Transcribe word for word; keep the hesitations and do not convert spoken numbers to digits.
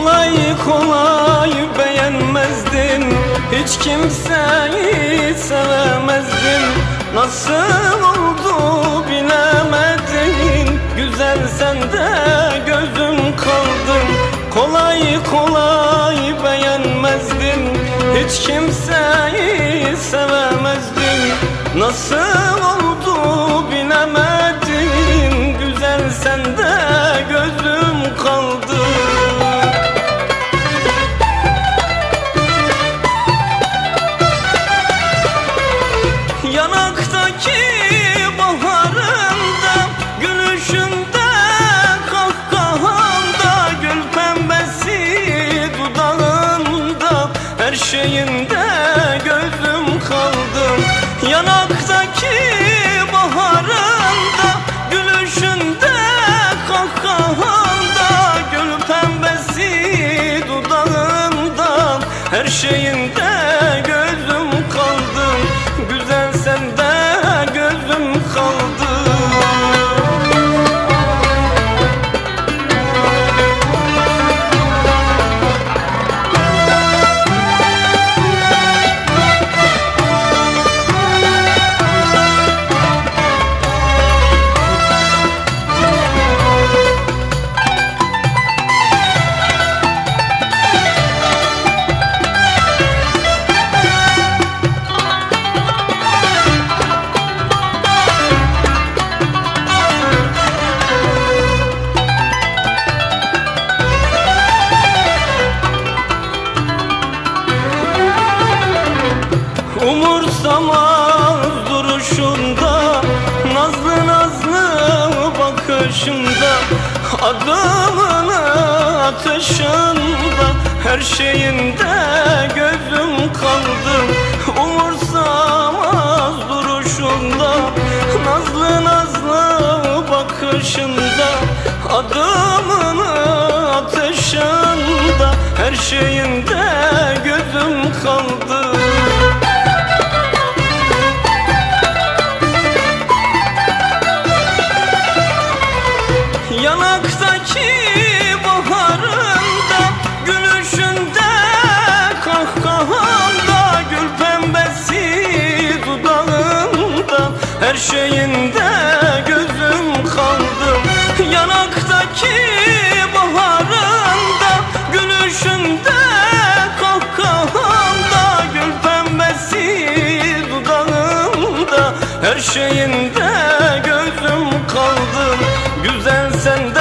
Kolay kolay beğenmezdin, hiç kimseyi sevemezdin. Nasıl oldu bilemedin, güzel sende gözüm kaldın. Kolay kolay beğenmezdin, hiç kimseyi sevemezdin. Nasıl oldu bilemedin, güzel sende gözüm kaldı. Yanaktaki baharında, gülüşünde, kahkahanda, gül pembesi dudağında, her şeyinde gözüm kaldı. Yanaktaki baharında, gülüşünde, kahkahanda, gül pembesi dudağında, her şeyinde gözüm kaldı. Güzel sende gözüm kaldı. Umursamaz duruşunda, nazlı nazlı bakışında, adımını atışında, her şeyinde gözüm kaldı. Umursamaz duruşunda, nazlı nazlı bakışında, adımını atışında, her şeyinde gözüm kaldı. Yanaktaki baharında, gülüşünde, kahkahanda, gül pembesi dudağında, her şeyinde gözüm kaldı. Yanaktaki baharında, gülüşünde, kahkahanda, gül pembesi dudağında, her şeyinde gözüm kaldı. Güzel sende